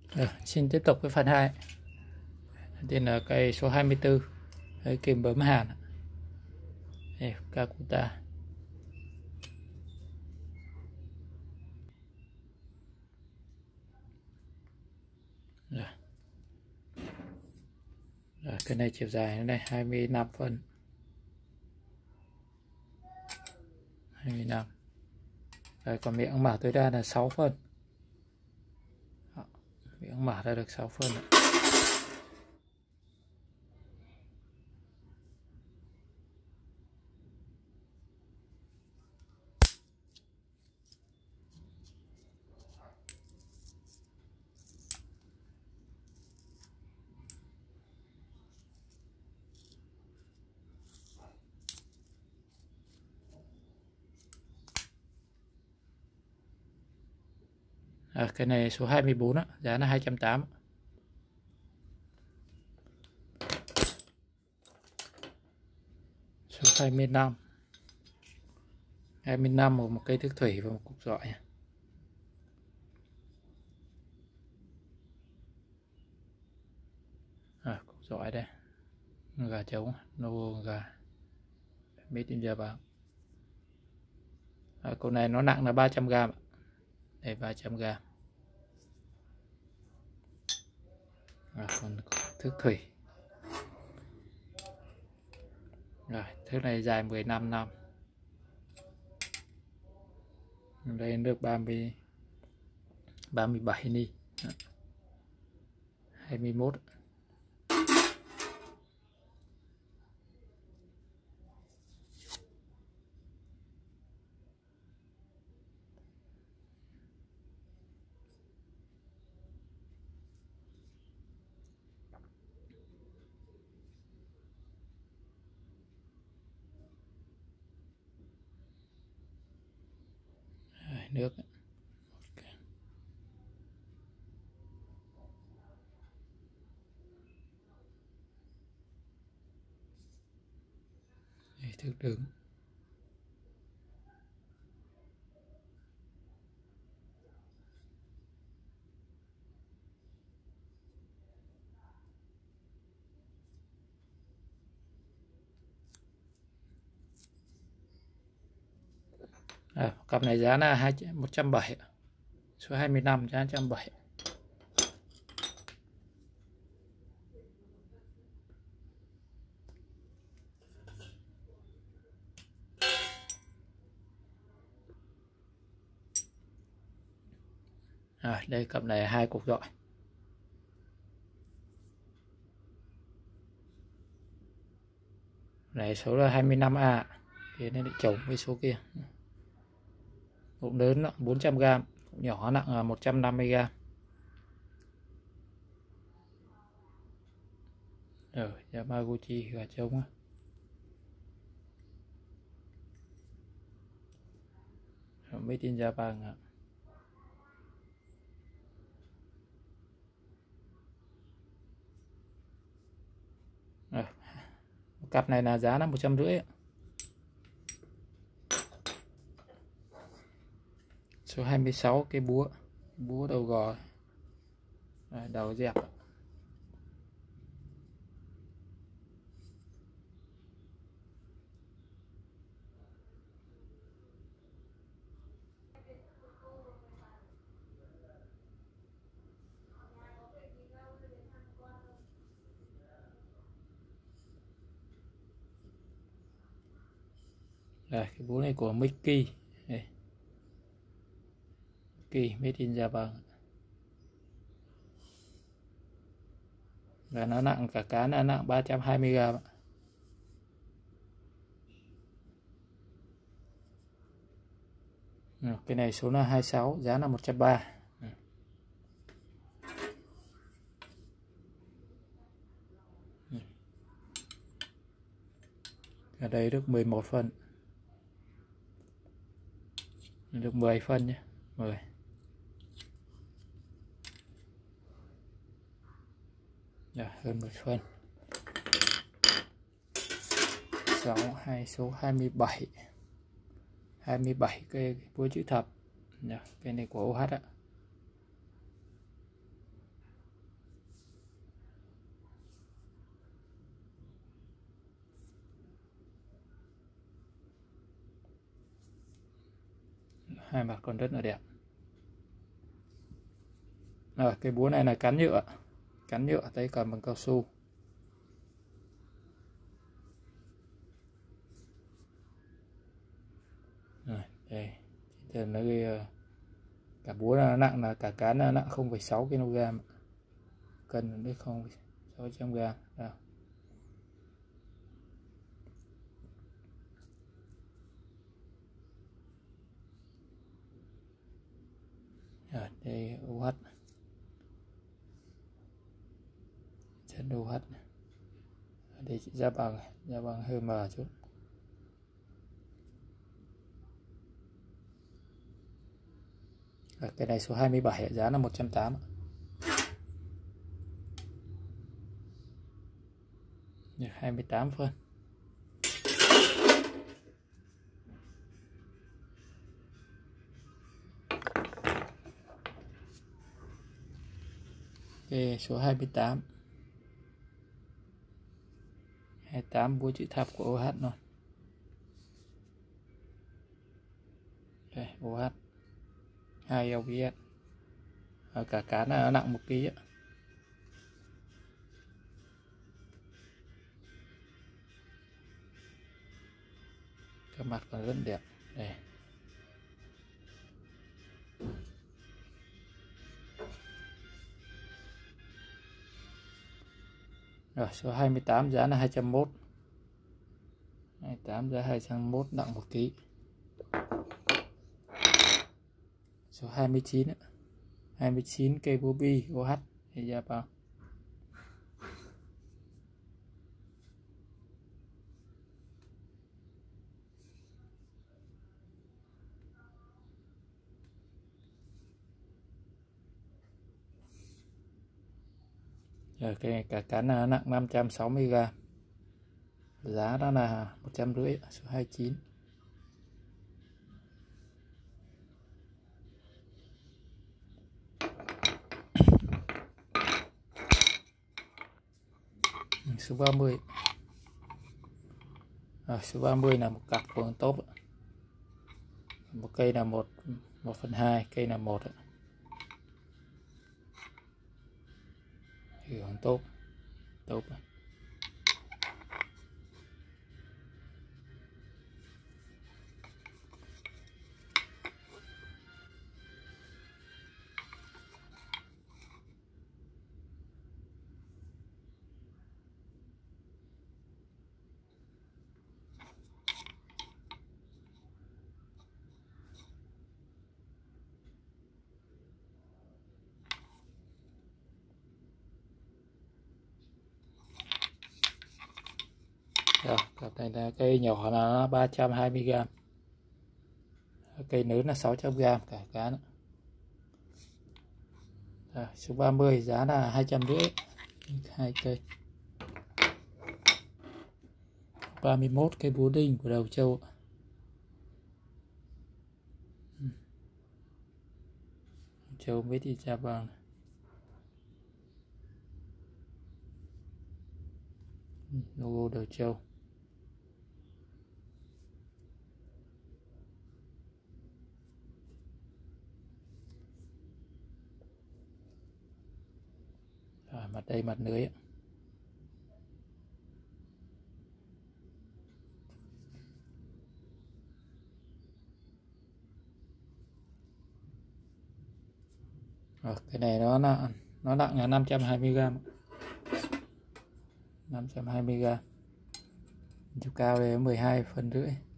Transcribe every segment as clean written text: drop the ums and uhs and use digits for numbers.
Xin tiếp tục với phần 2. Tên là cây số 24, cây kìm bấm hàn. Đây, Kakuta. Rồi. Cái này chiều dài này 25 phân. 25. Rồi, còn miệng mở tối đa là 6 phân. Miệng mở ra được 6 phân. Cái này số 24 đó, giá là 280. Số 25. 25 một cây thức thủy và một cục dọi. Cục dọi đây. Gà trống, nô gà. Made in Japan. Con này nó nặng là 300g. Đây 300g. Còn thức thủy. Rồi, thức này dài 15 năm. Đây được 37 ni. 21. Nước. Đây, thức đứng. Cặp này giá là 170. Số 25 giá 170. Đây cặp này 2 cục dọi. Này số là 25A. Thì nên lại chồng với số kia. Cục lớn nặng 400g, cục nhỏ nặng 150g. Yamaguchi gà trống. Made in Japan. Cặp này là giá là 150. Số 26 cái búa đầu gò. Đầu dẹp. Đây, cái búa này của Mickey. Đây. Mickey Made in Japan. Và nó nặng, cả cán là nặng 320g. Cái này số là 26, giá là 130. Ở đây được 11 phân. Được 10 phân nhé. 10. Hơn 10 phân. số 27. 27 cái búa chữ thập. Cái này của OH ạ. hai mặt còn rất là đẹp. Rồi cái búa này là cán nhựa tay cầm bằng cao su. Rồi đây là cái cả búa là nặng, là cả cán là nặng 0,6 kg, cân đến 0,600 g. Rồi đây UH, chân UH. Đây chỉ ra bằng hơi mờ chút. Cái này số 27, giá là 180. Được 28 phân. Cái số 28. 28 búa chữ thập của OH rồi. Đây OH 2 LBS. Cả cán là nặng 1 kg. Cái mặt còn rất đẹp. Đây. Rồi số 28 giá là 201. 28 giá 201, nặng 1 kg. Số 29 29 cây búa bi OH thì giá bao. Rồi cái cả cán là nặng 560 g. Giá đó là 150, số 29. Số 30. Số 30 là một cặp của con tốt. Một cây là 1/2, cây là 1. Thì con tốt. Rồi, cặp này là cây nhỏ là 320 g. Cây lớn là 600 g cả cán. Rồi, số 30 giá là 250. 2 cây. 31 cây búa đinh của Đầu Châu. Châu với thị trà bằng. Logo Đầu Châu. Rồi, mặt đây mặt lưới. Rồi, cái này nó nặng là 520 g. 520 g. Chiều cao là 12,5 phân.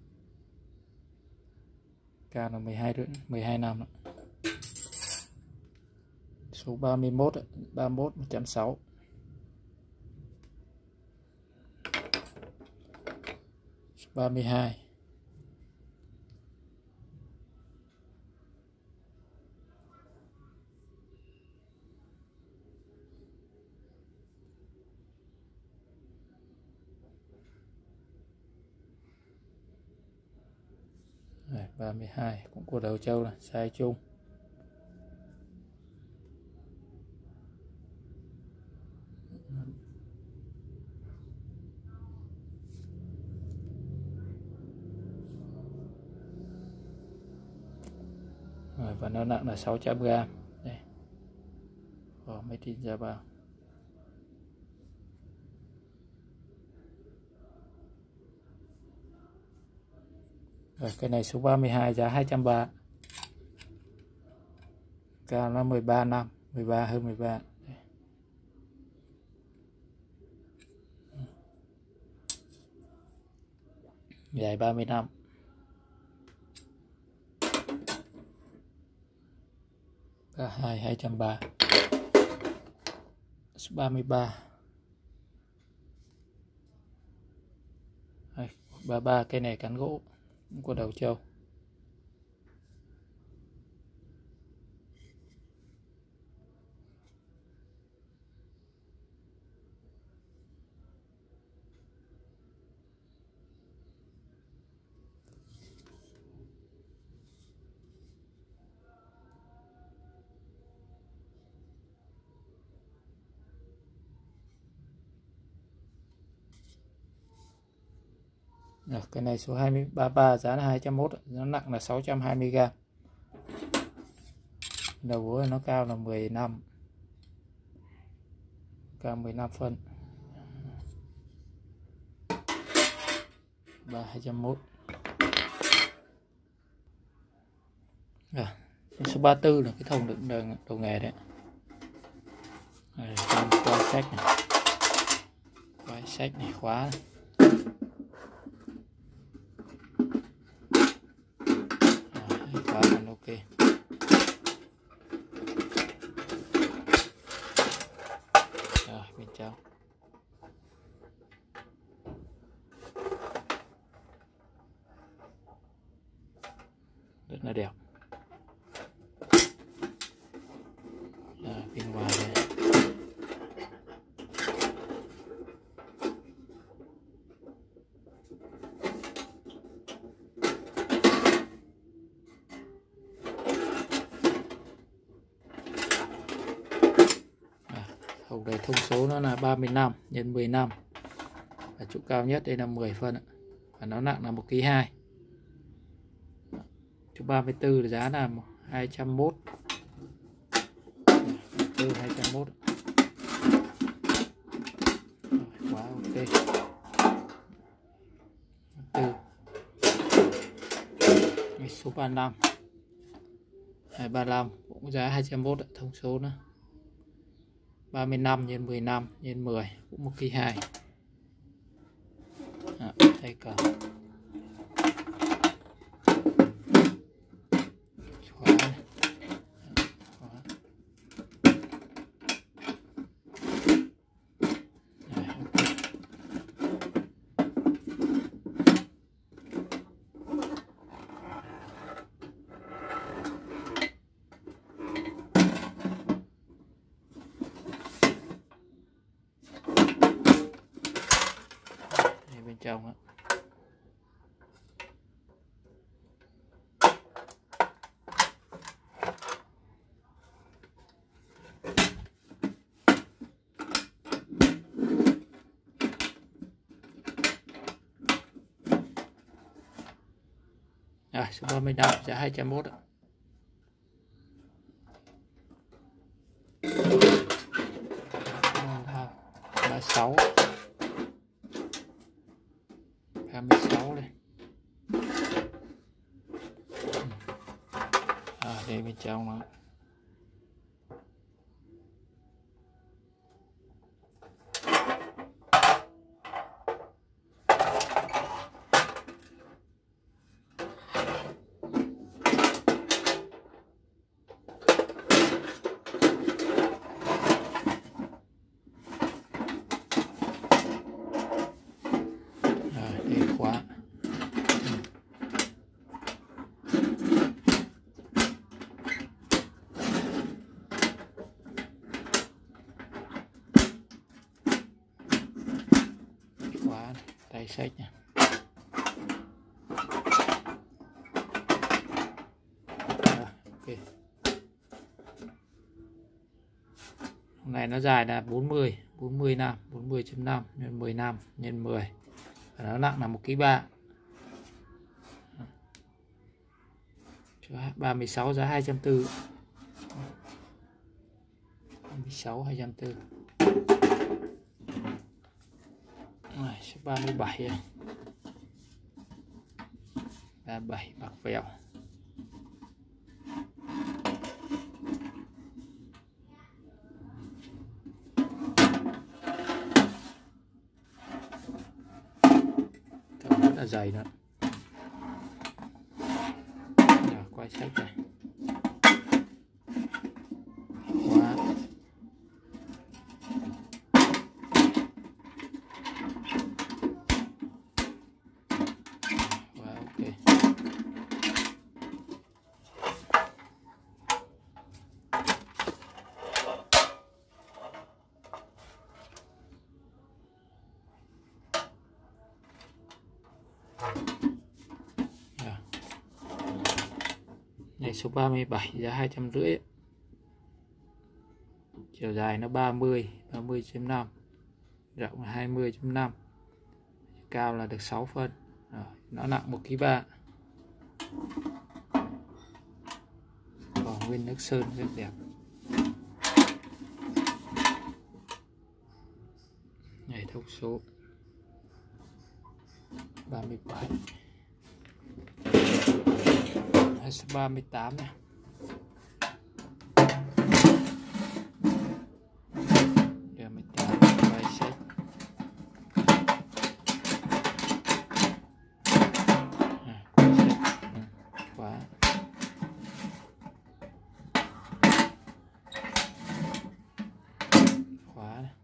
Cao là 12 năm. Số 31 160. Số 32. Rồi, 32 cũng của Đầu Châu là size chung. và nó nặng là 600g. Đây. Made in Japan. Rồi cái này số 32 giá 230. Cao nó 13 năm, 13 hơn 13. Đây. Dài 30 năm. K2 230. Số 33. 33 cây này cán gỗ, không có đầu trâu. Rồi, cái này số 233 giá là 201, nó nặng là 620g. Đầu gối nó cao là 15, cao 15 phân. 201. Rồi, số 34 là cái thùng đựng đồ nghề đấy. Đây, quai sách này. Quai sách này, khóa này. Khóa còn ok. Rồi, bên trong. Rất là đẹp. Bên ngoài đây. Hộp này thông số nó là 35 x 15 và trụ cao nhất đây là 10 phân và nó nặng là 1,2 kg. Trụ 34 giá là 201. 201. Quá ok. 4. Số 35. 235 cũng giá 201, thông số nữa. 35 x 15 x 10 cũng 1,2 kg. Đây cả. Bên trong á. Rồi, số 35 giá 201 ạ. Giá 6. 26 đây. Đây bên trong nó. Đây khóa. Khóa tay sách này. Ok. Hôm nay nó dài là 40 năm, 40.5 x 15 x 10. Và nó nặng là 1,3 kg. 36 giá 240. 36 240. Rồi, số 37 này. 37 bạc vẹo. Thằng rất là dày nữa. Rồi, quay sách này. Quá. Quá ok. Này số 37 giá 250. Chiều dài nó 30,5, rộng là 20,5, cao là được 6 phân. Rồi, nó nặng 1,3 kg. Còn nguyên nước sơn rất đẹp. Này thông số 37. Số 38 này. Giờ 18 quay sách. Khóa. Khóa này.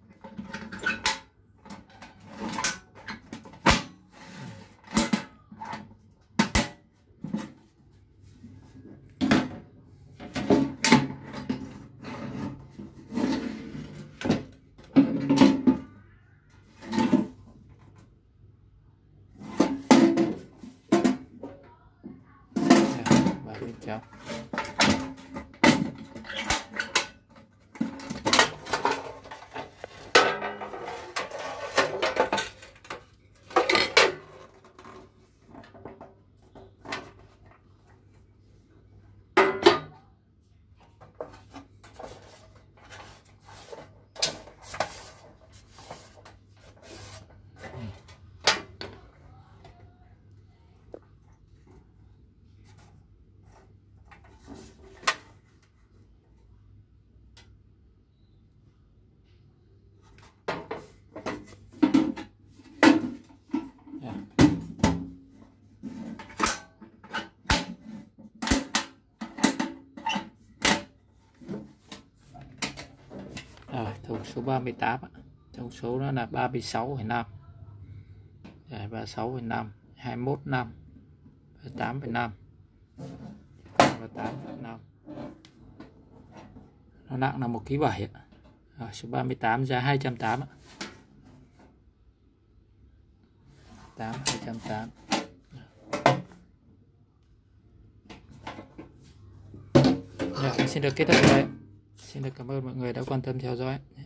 Bên trong. Rồi, thông số 38 ạ. Thông số nó là 36,5. Dài 36,5, 21,5, 38,5, 38,5. Nó nặng là 1,7 kg ạ. Rồi, số 38 giá 280 ạ. 280. Rồi, xin được kết thúc đây. Xin được cảm ơn mọi người đã quan tâm theo dõi.